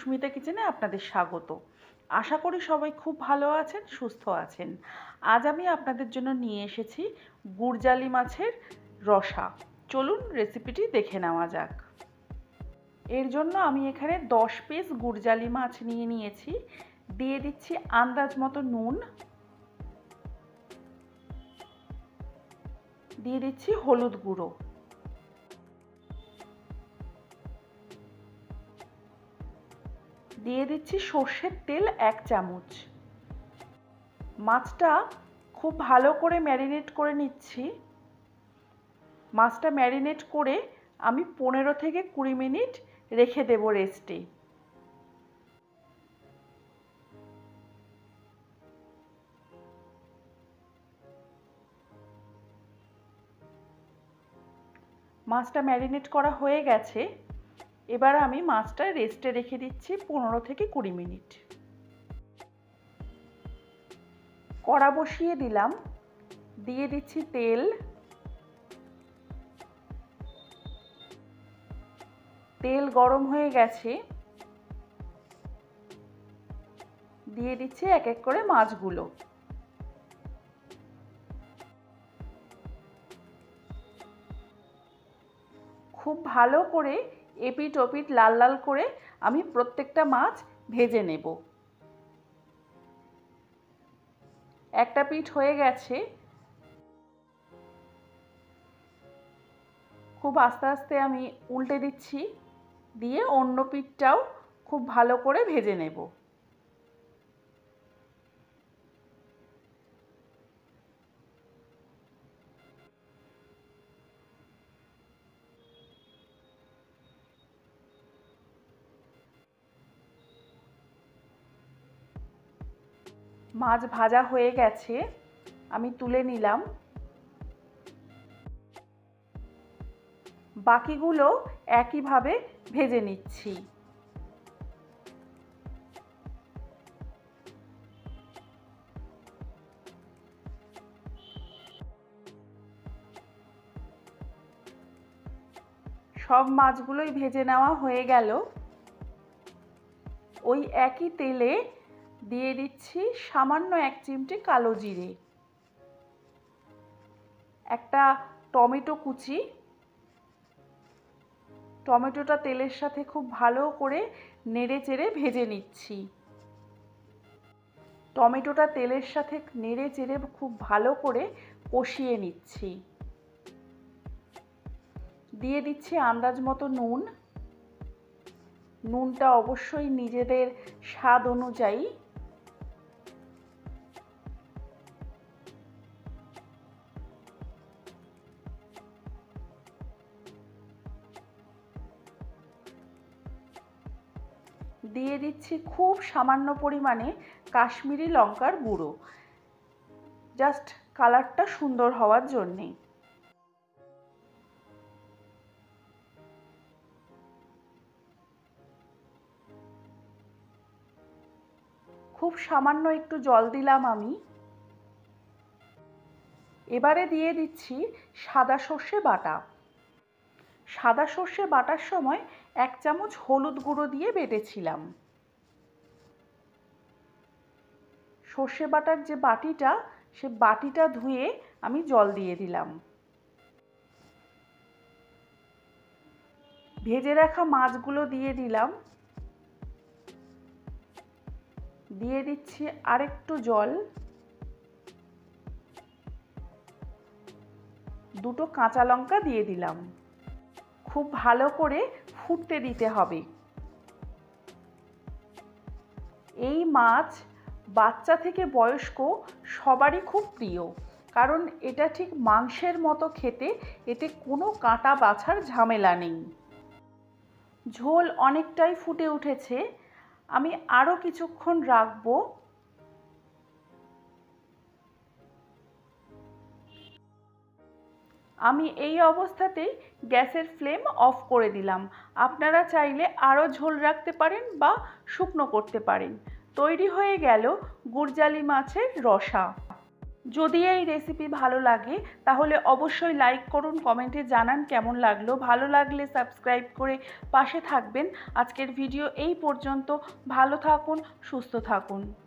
সুস্মিতা কিচেনে আপনাদের স্বাগত। আশা করি সবাই খুব ভালো আছেন, সুস্থ আছেন। আজ আমি আপনাদের জন্য নিয়ে এসেছি গুরজালি মাছের রসা। চলুন রেসিপিটি দেখে নেওয়া যাক। এর জন্য আমি এখানে 10 পিস গুরজালি মাছ নিয়ে নিয়েছি। দিয়ে দিচ্ছি আন্দাজ মতো নুন, দিয়ে দিচ্ছি হলুদ গুঁড়ো, দিয়ে দিচ্ছি সর্ষের তেল 1 চামচ। মাছটা খুব ভালো করে ম্যারিনেট করে নিচ্ছি। মাছটা ম্যারিনেট করে আমি 15 থেকে 20 মিনিট রেখে দেব রেস্টে। মাছটা ম্যারিনেট করা হয়ে গেছে। এবার আমি মাছটা রেস্টে রেখে দিচ্ছি 15 থেকে 20 মিনিট। কড়া বসিয়ে দিলাম, দিয়ে দিচ্ছি তেল, তেল গরম হয়ে গেছে। দিয়ে দিচ্ছি এক এক করে মাছগুলো। খুব ভালো করে এপিট ওপিট লাল লাল করে আমি প্রত্যেকটা মাছ ভেজে নেব। একটা পিঠ হয়ে গেছে, খুব আস্তে আস্তে আমি উল্টে দিচ্ছি, দিয়ে অন্য পিঠটাও খুব ভালো করে ভেজে নেব। মাছ ভাজা হয়ে গেছে, আমি তুলে নিলাম। বাকিগুলো একইভাবে ভেজে নিচ্ছি। সব মাছগুলোই ভেজে নেওয়া হয়ে গেল। ওই একই তেলে দিয়ে দিচ্ছি সামান্য 1 চিমটে কালো জিরে, একটা টমেটো কুচি। টমেটোটা তেলের সাথে খুব ভালো করে নেড়ে চেড়ে ভেজে নিচ্ছি। টমেটোটা তেলের সাথে নেড়ে চেড়ে খুব ভালো করে কষিয়ে নিচ্ছি। দিয়ে দিচ্ছি আন্দাজ মতো নুন। নুনটা অবশ্যই নিজেদের স্বাদ অনুযায়ী। দিয়ে দিচ্ছি খুব সামান্য পরিমাণে কাশ্মীরি লঙ্কার গুঁড়ো, জাস্ট কালারটা সুন্দর হওয়ার জন্যে। খুব সামান্য একটু জল দিলাম আমি। এবারে দিয়ে দিচ্ছি সাদা সর্ষে বাটা। সাদা সর্ষে বাটার সময় 1 চামচ হলুদ গুঁড়ো দিয়ে বেটেছিলাম। সর্ষে বাটার যে বাটিটা, সে বাটিটা ধুয়ে আমি জল দিয়ে দিলাম। ভেজে রাখা মাছগুলো দিয়ে দিলাম। দিয়ে দিচ্ছি আরেকটু জল। 2টো কাঁচা লঙ্কা দিয়ে দিলাম। খুব ভালো করে ফুটতে দিতে হবে। এই মাছ বাচ্চা থেকে বয়স্ক সবারই খুব প্রিয়, কারণ এটা ঠিক মাংসের মতো খেতে। এতে কোনো কাঁটা বাছার ঝামেলা নেই। ঝোল অনেকটাই ফুটে উঠেছে, আমি আরও কিছুক্ষণ রাখবো। আমি এই অবস্থাতেই গ্যাসের ফ্লেম অফ করে দিলাম। আপনারা চাইলে আরও ঝোল রাখতে পারেন বা শুকনো করতে পারেন। তৈরি হয়ে গেল গুরজালি মাছের রসা। যদি এই রেসিপি ভালো লাগে তাহলে অবশ্যই লাইক করুন, কমেন্টে জানান কেমন লাগলো। ভালো লাগলে সাবস্ক্রাইব করে পাশে থাকবেন। আজকের ভিডিও এই পর্যন্ত। ভালো থাকুন, সুস্থ থাকুন।